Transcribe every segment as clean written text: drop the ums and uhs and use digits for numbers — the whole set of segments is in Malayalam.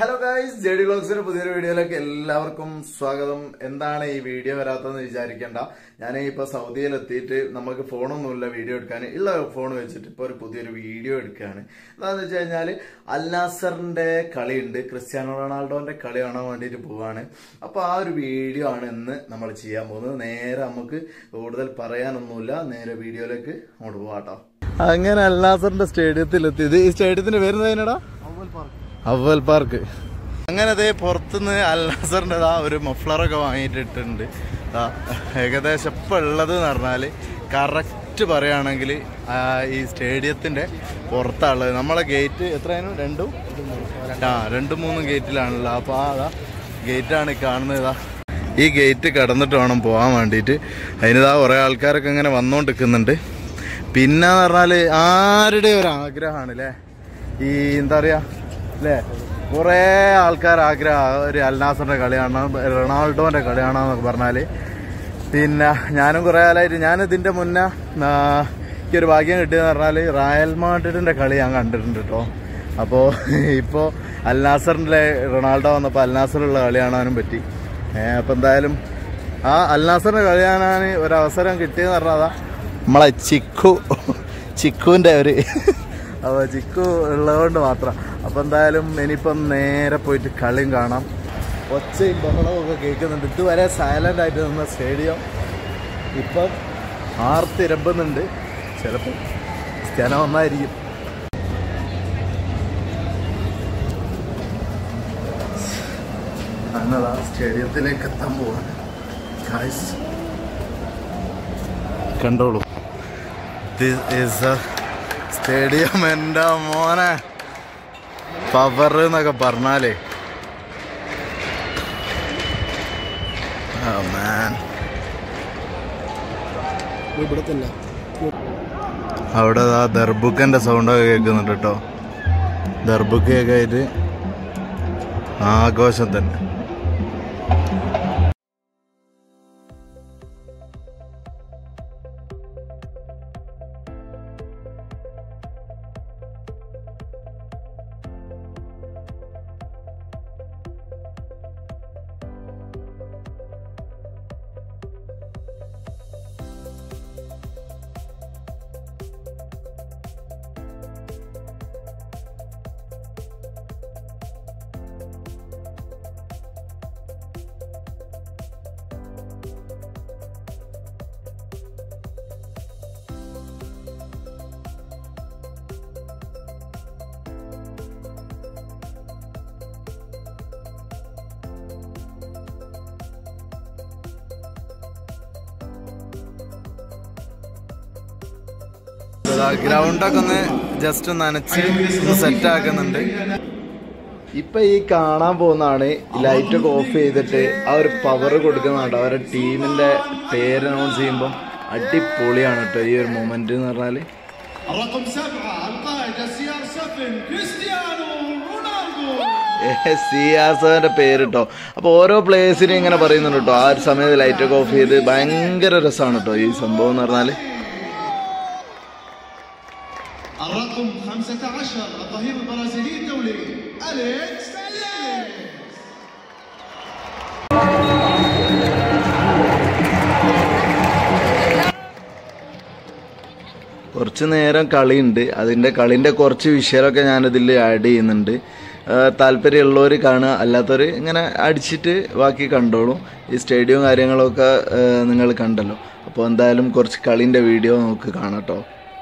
ഹലോ ഗൈസ്, ജെഡി വ്ലോഗ്സിന്റെ പുതിയൊരു വീഡിയോയിലേക്ക് എല്ലാവർക്കും സ്വാഗതം. എന്താണ് ഈ വീഡിയോ വരാത്തതെന്ന് വിചാരിക്കേണ്ട. ഞാൻ ഇപ്പൊ സൗദിയിൽ എത്തിയിട്ട് നമുക്ക് ഫോണൊന്നുമില്ല വീഡിയോ എടുക്കാൻ. ഉള്ള ഫോൺ വെച്ചിട്ട് ഇപ്പൊ ഒരു പുതിയൊരു വീഡിയോ എടുക്കുകയാണ്. എന്താന്ന് വെച്ച് കഴിഞ്ഞാല് അൽ നാസറിന്റെ കളിയുണ്ട്, ക്രിസ്ത്യാനോ റൊണാൾഡോന്റെ കളി കാണാൻ വേണ്ടിയിട്ട് പോവാണ്. അപ്പൊ ആ ഒരു വീഡിയോ ആണ് ഇന്ന് നമ്മൾ ചെയ്യാൻ പോകുന്നത്. നേരെ നമുക്ക് കൂടുതൽ പറയാനൊന്നുമില്ല, നേരെ വീഡിയോയിലേക്ക് അങ്ങോട്ട് പോവാട്ടോ. അങ്ങനെ അൽ നാസറിന്റെ സ്റ്റേഡിയത്തിൽ എത്തിയത്. ഈ സ്റ്റേഡിയത്തിന്റെ പേര് എന്താ? അവൽ പാർക്ക്. അങ്ങനെ അതേ പുറത്തുനിന്ന് അൽ നാസറിന്റെ ഒരു മഫ്ലറൊക്കെ വാങ്ങിയിട്ടിട്ടുണ്ട്. ഏകദേശം ഇപ്പം ഉള്ളത് എന്ന് പറഞ്ഞാൽ കറക്റ്റ് പറയുകയാണെങ്കിൽ ഈ സ്റ്റേഡിയത്തിന്റെ പുറത്താണുള്ളത്. നമ്മളെ ഗേറ്റ് എത്രയായിരുന്നു? രണ്ടും മൂന്നും ഗേറ്റിലാണല്ലോ. അപ്പോൾ ആ ഗേറ്റാണ് കാണുന്നത്. ഈ ഗേറ്റ് കടന്നിട്ട് വേണം പോകാൻ വേണ്ടിയിട്ട്. അതിനിതാ കുറേ ആൾക്കാരൊക്കെ ഇങ്ങനെ വന്നുകൊണ്ടിരിക്കുന്നുണ്ട്. പിന്നെ എന്ന് പറഞ്ഞാൽ ആരുടെ ഒരു ആഗ്രഹമാണ് അല്ലേ, ഈ എന്താ പറയുക അല്ലേ, കുറേ ആൾക്കാർ ആഗ്രഹം ഒരു അൽ നാസറിന്റെ കളി കാണണം, റൊണാൾഡോന്റെ കളി കാണാന്നൊക്കെ പറഞ്ഞാൽ. പിന്നെ ഞാനും കുറേ കാലമായിട്ട്, ഞാനിതിൻ്റെ മുന്നേ എനിക്കൊരു ഭാഗ്യം കിട്ടിയെന്ന് പറഞ്ഞാൽ റയൽ മാഡ്രിഡിന്റെ കളി ഞാൻ കണ്ടിട്ടുണ്ട് കേട്ടോ. അപ്പോൾ ഇപ്പോൾ അൽ നാസറിന്റെ റൊണാൾഡോ വന്നപ്പോൾ അൽ നാസറുള്ള കളി കാണാനും പറ്റി. അപ്പോൾ എന്തായാലും ആ അൽ നാസറിന്റെ കളി കാണാൻ ഒരവസരം കിട്ടിയെന്ന് പറഞ്ഞാൽ നമ്മളെ ചിക്കുവിൻ്റെ ഒരു അപ്പോൾ ചിക്കു ഉള്ളതുകൊണ്ട് മാത്രം. അപ്പോൾ എന്തായാലും ഇനിയിപ്പം നേരെ പോയിട്ട് കളിയും കാണാം. ഒച്ചയും ബഹളവും ഒക്കെ കേൾക്കുന്നുണ്ട്. ഇതുവരെ സൈലൻ്റ് ആയിട്ട് നിന്ന സ്റ്റേഡിയം ഇപ്പം ആർത്തിരമ്പുന്നുണ്ട്. ചിലപ്പോൾ ക്രിസ്ത്യാനോ ഒന്നായിരിക്കും. അങ്ങനെ സ്റ്റേഡിയത്തിലേക്ക് എത്താൻ പോവാണ്. കണ്ടോളൂ, ദിസ് ഈസ് എ സ്റ്റേഡിയം. എൻ്റെ മോനെ പവർ എന്നൊക്കെ പറഞ്ഞാലേ അവിടെ ദർബുക്കൻ്റെ സൗണ്ടൊക്കെ കേൾക്കുന്നുണ്ട് കേട്ടോ. ദർബുക്കൊക്കെ ആയിട്ട് ആഘോഷം തന്നെ. ഗ്രൗണ്ടൊക്കെ ഒന്ന് ജസ്റ്റ് നനച്ച് ഒന്ന് സെറ്റ് ആക്കുന്നുണ്ട്. ഇപ്പൊ ഈ കാണാൻ പോകുന്നതാണ് ലൈറ്റൊക്കെ ഓഫ് ചെയ്തിട്ട് ആ ഒരു പവർ കൊടുക്കുന്നുണ്ട്. അവരുടെ ടീമിന്റെ പേര് അനൗൺസ് ചെയ്യുമ്പോൾ അടിപൊളിയാണ് കേട്ടോ ഈ ഒരു മൊമെന്റ് എന്ന് പറഞ്ഞാല്. CR7 പേര് കേട്ടോ. അപ്പൊ ഓരോ പ്ലേയേഴ്സിനും ഇങ്ങനെ പറയുന്നുണ്ട് കേട്ടോ. ആ ഒരു സമയത്ത് ലൈറ്റൊക്കെ ഓഫ് ചെയ്ത് ഭയങ്കര രസമാണ് കേട്ടോ ഈ സംഭവം എന്ന് പറഞ്ഞാല്. الرقم 15 الظهير البرازيلي الدولي أليكس കുറച്ച് നേരം കളിയുണ്ട്. അതിൻ്റെ കളിൻ്റെ കുറച്ച് വിഷയമൊക്കെ ഞാനിതിൽ ആഡ് ചെയ്യുന്നുണ്ട്. താല്പര്യമുള്ളവർ കാണുക, അല്ലാത്തവർ ഇങ്ങനെ അടിച്ചിട്ട് ബാക്കി കണ്ടോളും. ഈ സ്റ്റേഡിയവും കാര്യങ്ങളൊക്കെ നിങ്ങൾ കണ്ടല്ലോ. അപ്പോൾ എന്തായാലും കുറച്ച് കളീൻ്റെ വീഡിയോ നമുക്ക് കാണാം കേട്ടോ.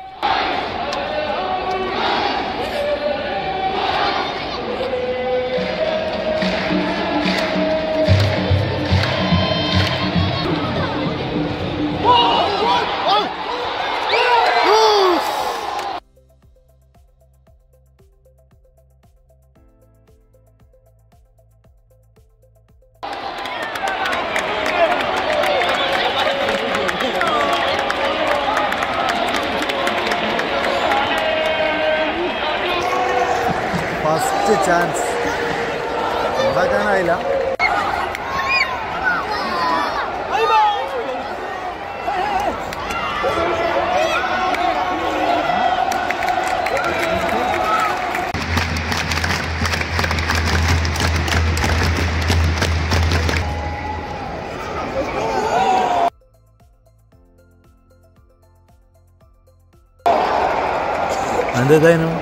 ഫസ്റ്റ് ചാൻസ് ഉണ്ടാക്കാനായില്ല. എന്തായാലും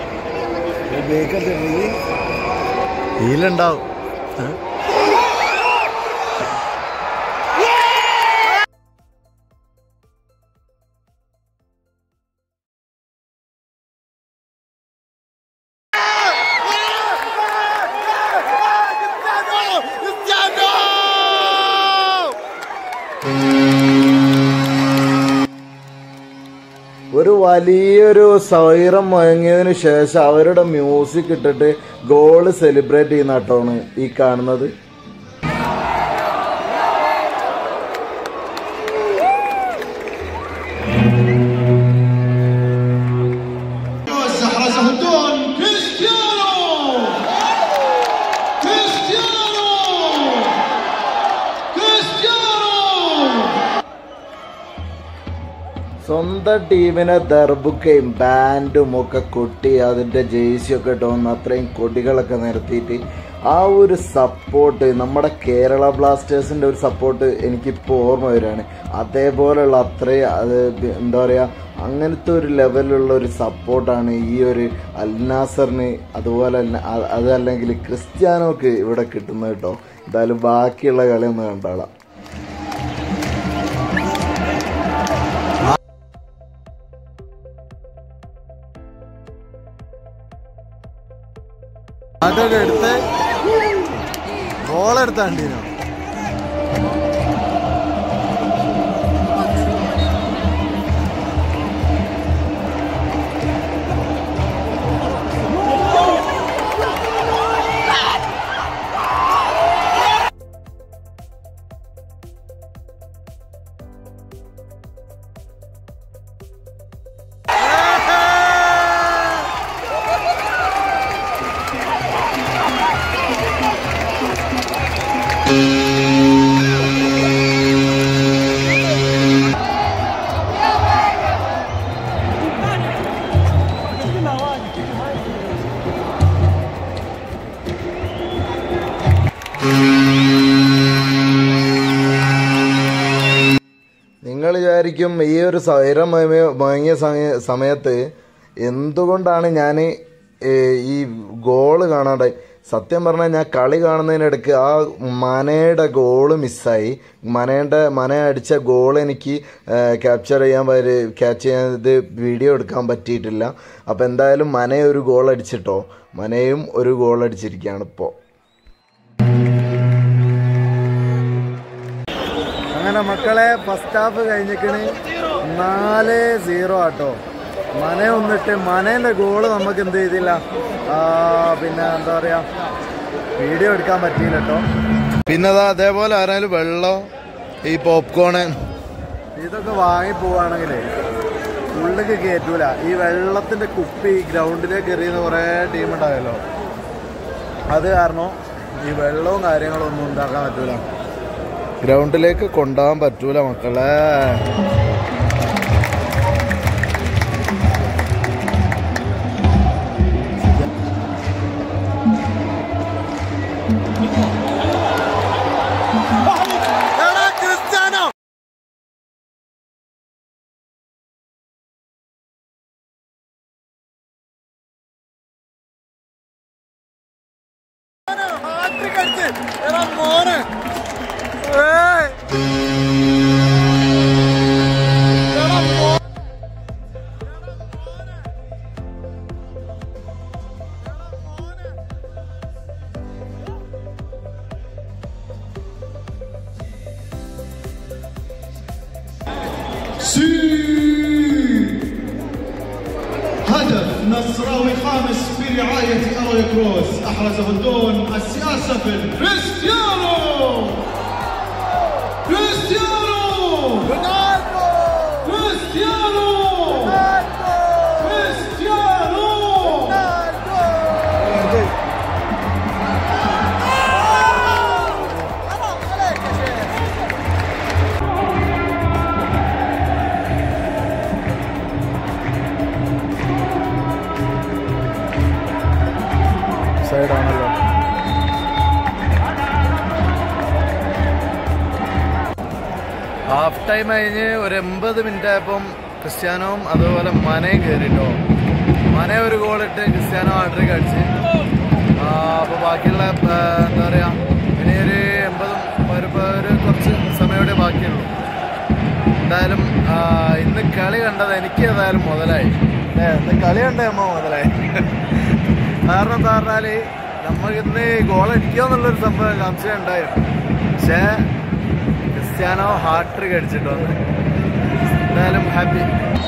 ഇതിലുണ്ടാവും. ഒരു വലിയൊരു സ്വൈരം മുഴങ്ങിയതിനു ശേഷം അവരുടെ മ്യൂസിക് ഇട്ടിട്ട് ഗോള് സെലിബ്രേറ്റ് ചെയ്യുന്ന കേട്ടോണ് ഈ കാണുന്നത്. സ്വന്തം ടീമിനെ ദർബുക്കയും ബാൻഡും ഒക്കെ കൊട്ടി അതിൻ്റെ ജേഴ്സിയൊക്കെ ഇട്ടുവന്ന് അത്രയും കൊടികളൊക്കെ നിരത്തിയിട്ട് ആ ഒരു സപ്പോർട്ട്, നമ്മുടെ കേരള ബ്ലാസ്റ്റേഴ്സിൻ്റെ ഒരു സപ്പോർട്ട് എനിക്കിപ്പോൾ ഓർമ്മ വരികയാണ്. അതേപോലെയുള്ള അത്രയും അത് എന്താ പറയുക, അങ്ങനത്തെ ഒരു ലെവലിലുള്ള ഒരു സപ്പോർട്ടാണ് ഈ ഒരു അൽ നാസറിന് അതുപോലെ അതല്ലെങ്കിൽ ക്രിസ്ത്യാനോക്ക് ഇവിടെ കിട്ടുന്നത് കേട്ടോ. എന്തായാലും ബാക്കിയുള്ള കളിയൊന്ന് കണ്ടോളാം. അതൊക്കെ എടുത്ത് ഗോളെടുത്താണ്ടീനോ. നിങ്ങൾ വിചാരിക്കും ഈ ഒരു സ്വൈരം മുഴങ്ങിയ സമയത്ത് എന്തുകൊണ്ടാണ് ഞാൻ ഈ ഗോള് കാണാണ്ടായി. സത്യം പറഞ്ഞാൽ ഞാൻ കളി കാണുന്നതിനിടയ്ക്ക് ആ മനയുടെ ഗോള് മിസ്സായി. മന അടിച്ച ഗോൾ എനിക്ക് ക്യാച്ച് ചെയ്യാൻ ഇത് വീഡിയോ എടുക്കാൻ പറ്റിയിട്ടില്ല. അപ്പോൾ എന്തായാലും മന ഒരു ഗോൾ അടിച്ചിട്ടോ, മനയും ഒരു ഗോൾ അടിച്ചിരിക്കുകയാണ് ഇപ്പോൾ. അങ്ങനെ മക്കളെ ഫസ്റ്റ് ഹാഫ് കഴിഞ്ഞിക്കണ് 4-0 ആട്ടോ. മന ഒന്നിട്ട് മനേൻ്റെ ഗോള് നമുക്ക് എന്ത് ചെയ്തില്ല, പിന്നെ എന്താ പറയുക, വീഡിയോ എടുക്കാൻ പറ്റിയില്ല കേട്ടോ. പിന്നെ അതേപോലെ ആരായാലും വെള്ളം, ഈ പോപ്കോണ് ഇതൊക്കെ വാങ്ങി പോവുകയാണെങ്കിൽ ഉള്ളിലേക്ക് കയറ്റൂല. ഈ വെള്ളത്തിൻ്റെ കുപ്പി ഗ്രൗണ്ടിലേക്ക് എറിയുന്ന കുറേ ടീം ഉണ്ടാവല്ലോ, അത് കാരണം ഈ വെള്ളവും കാര്യങ്ങളും ഒന്നും ഉണ്ടാക്കാൻ പറ്റൂല, ഗ്രൗണ്ടിലേക്ക് കൊണ്ടുപോകാൻ പറ്റൂല മക്കളെ. മോനെ هدف نصراوي خامس في رعاية أروي كروس أحرزه الدون السياسة في كريستيانو كريستيانو رونالدو كريستيانو كريستيانو സൈഡാണല്ലോ. ഹാഫ് ടൈം കഴിഞ്ഞ് ഒരു 80 മിനിറ്റ് ആയപ്പം ക്രിസ്ത്യാനോവും അതുപോലെ മനയും കയറിട്ടോ. മനെ ഒരു ഗോളിട്ട് ക്രിസ്ത്യാനോ ഹാട്രിക് അടിച്ച്. അപ്പോൾ ബാക്കിയുള്ള എന്താ പറയുക, ഇനി ഒരു 80 ഒരു കുറച്ച് സമയമോടെ ബാക്കിയുള്ളൂ. എന്തായാലും ഇന്ന് കളി കണ്ടത് എനിക്ക് ഏതായാലും മുതലായി. ഇന്ന് കളി കണ്ട മുതലായി. കാരണം എന്താ പറഞ്ഞാൽ നമുക്കിന്ന് ഗോളടിക്കുക എന്നുള്ളൊരു സംശയം ഉണ്ടായിരുന്നു. പക്ഷേ ക്രിസ്ത്യാനോ ഹാട്രിക് അടിച്ചിട്ട് വന്ന് എന്തായാലും ഹാപ്പി.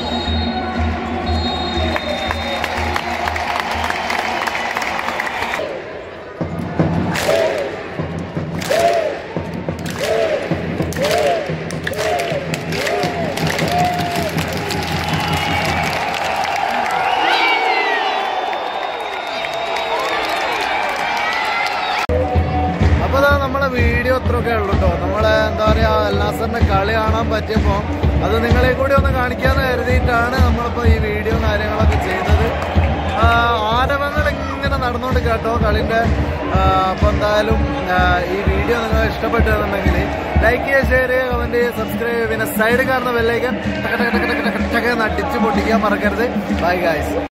അപ്പോൾ നമ്മളെ വീഡിയോ അത്രയൊക്കെ ഉള്ളൂ കേട്ടോ. നമ്മളെ എന്താ പറയുക, അൽ നാസറിന്റെ കളി കാണാൻ പറ്റിയപ്പോൾ അത് നിങ്ങളെ കൂടി ഒന്ന് കാണിക്കാമെന്ന് കരുതിയിട്ടാണ് നമ്മളിപ്പോൾ ഈ വീഡിയോ കാര്യങ്ങളൊക്കെ ചെയ്തത്. ആരവങ്ങൾ ഇങ്ങനെ നടന്നുകൊണ്ട് കേട്ടോ കളിൻ്റെ. അപ്പോൾ എന്തായാലും ഈ വീഡിയോ നിങ്ങൾ ഇഷ്ടപ്പെട്ടതെന്നുണ്ടെങ്കിൽ ലൈക്ക് ചെയ്യുക, ഷെയർ ചെയ്യുക, കമൻറ്റ് ചെയ്യുക, സബ്സ്ക്രൈബ് ചെയ്യുക. പിന്നെ സൈഡ് കാണുന്ന ബെല്ലൈക്കൻ ടക ടക ടക ടക ടക ടക അടിച്ച് പൊട്ടിക്കാൻ മറക്കരുത്. Bye guys.